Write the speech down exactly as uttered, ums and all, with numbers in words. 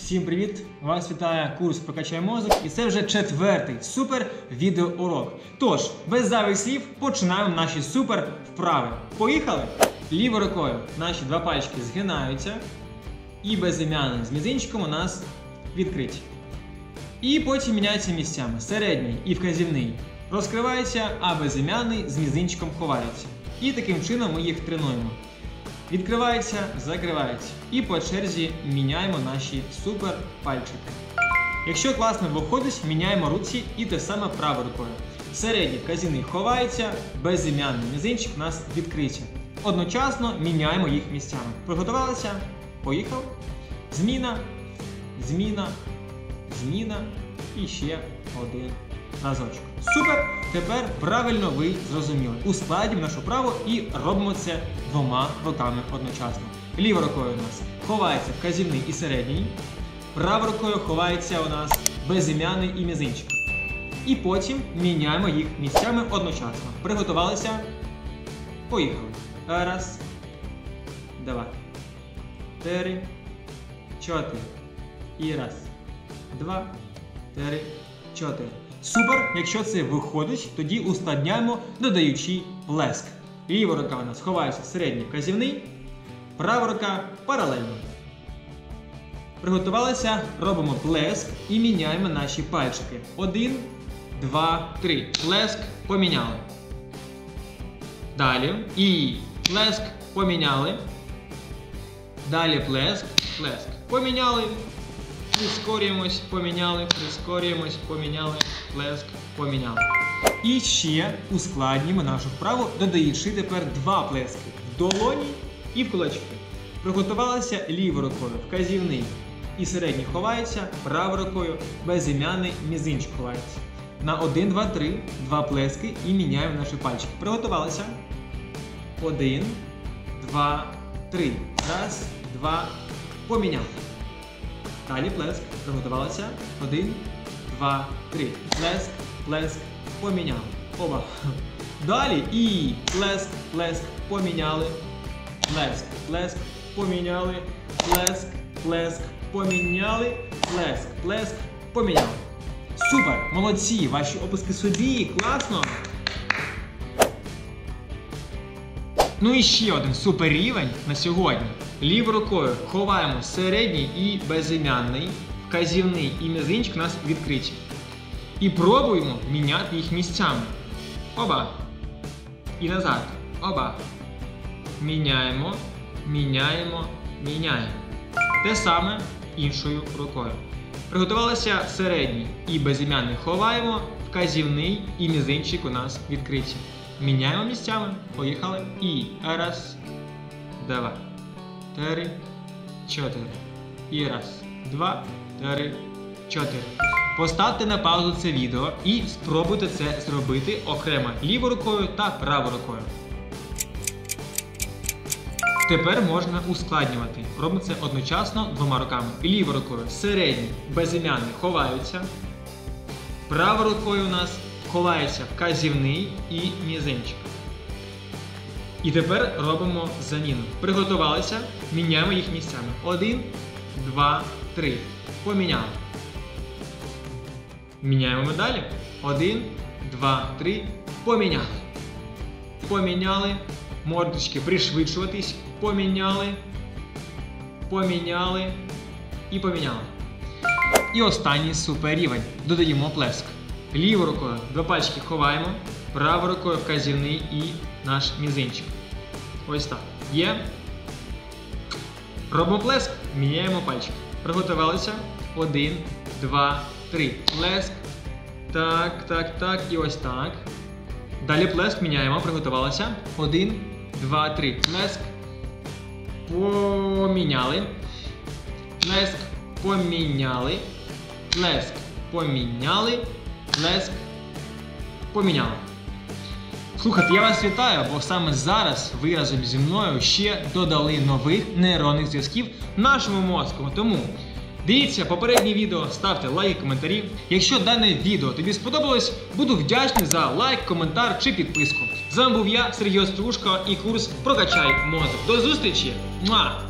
Всім привіт! Вас вітає курс «Прокачай мозок» і це вже четвертий супер відеоурок. Тож, без зайвих слів, починаємо наші супер вправи. Поїхали! Лівою рукою наші два пальчики згинаються і безім'яним з мізинчиком у нас відкриті. І потім міняються місцями. Середній і вказівний розкривається, а безім'яний з мізинчиком ховається. І таким чином ми їх тренуємо. Відкривається, закривається. І по черзі міняємо наші супер пальчики. Якщо класно виходить, міняємо руці і те саме правою рукою. Середній вказівний ховається, безім'яний мізинчик у нас відкриті. Одночасно міняємо їх місцями. Приготувалися? Поїхав. Зміна, зміна, зміна і ще один разочок. Супер! Тепер правильно ви зрозуміли. Ускладнюємо нашу праву і робимо це двома руками одночасно. Лівою рукою у нас ховається вказівний і середній. Правою рукою ховається у нас безім'яний і мізинчик. І потім міняємо їх місцями одночасно. Приготувалися? Поїхали. Раз, два, три, чотири. І раз, два, три, чотири. Супер! Якщо це виходить, тоді ускладняємо, додаючи плеск. Ліва рука у нас ховається середній вказівний, права рука паралельно. Приготувалися, робимо плеск і міняємо наші пальчики. Один, два, три. Плеск, поміняли. Далі. І плеск, поміняли. Далі плеск, плеск. Поміняли. Прискорюємось, поміняли, прискорюємось, поміняли, плеск, поміняли. І ще ускладнюємо нашу вправу, додаючи тепер два плески в долоні і в кулачки. Приготувалися лівою рукою вказівний і середній ховається, правою рукою безім'яний мізинчик ховається. На один, два, три, два плески і міняємо наші пальчики. Приготувалися. Один, два, три. Раз, два, поміняли. Далі плеск. Приготувалися. Один, два, три. Плеск, плеск, поміняли. Оба. Далі і плеск, плеск, поміняли. Плеск, плеск, поміняли. Плеск, плеск, поміняли. Плеск, плеск, поміняли. Супер! Молодці! Ваші опуски собі! Класно! Ну і ще один супер рівень на сьогодні. Лівою рукою ховаємо середній і безім'яний, вказівний і мізинчик у нас відкриті. І пробуємо міняти їх місцями. Оба. І назад. Оба. Міняємо, міняємо, міняємо. Те саме іншою рукою. Приготувалися середній і безім'яний ховаємо, вказівний і мізинчик у нас відкриті. Міняємо місцями. Поїхали. І раз, два, три, чотири. І раз, два, три, чотири. Поставте на паузу це відео і спробуйте це зробити окремо лівою рукою та правою рукою. Тепер можна ускладнювати. Робимо це одночасно двома руками. Лівою рукою середній, безім'яний ховаються. Правою рукою у нас ховається вказівний і мізинчик. І тепер робимо заміну. Приготувалися, міняємо їх місцями. Один, два, три. Поміняли. Міняємо далі. Один, два, три. Поміняли. Поміняли. Мордочки пришвидшуватись. Поміняли. Поміняли. І поміняли. І останній супер рівень. Додаємо плеск. Лівою рукою два пальчики ховаємо, правою рукою вказівний і наш мізинчик. Ось так. Є. Робимо плеск, міняємо пальчики. Приготувалися. Один, два, три. Плеск. Так, так, так. І ось так. Далі плеск міняємо. Приготувалися. Один, два, три. Плеск. Поміняли. Плеск. Поміняли. Плеск. Поміняли. Плеск. Поміняли. Слухайте, я вас вітаю, бо саме зараз ви разом зі мною ще додали нових нейронних зв'язків нашому мозку. Тому дивіться попереднє відео, ставте лайки, коментарі. Якщо дане відео тобі сподобалось, буду вдячний за лайк, коментар чи підписку. З вами був я, Сергій Острушко, і курс «Прокачай мозок». До зустрічі! Муа!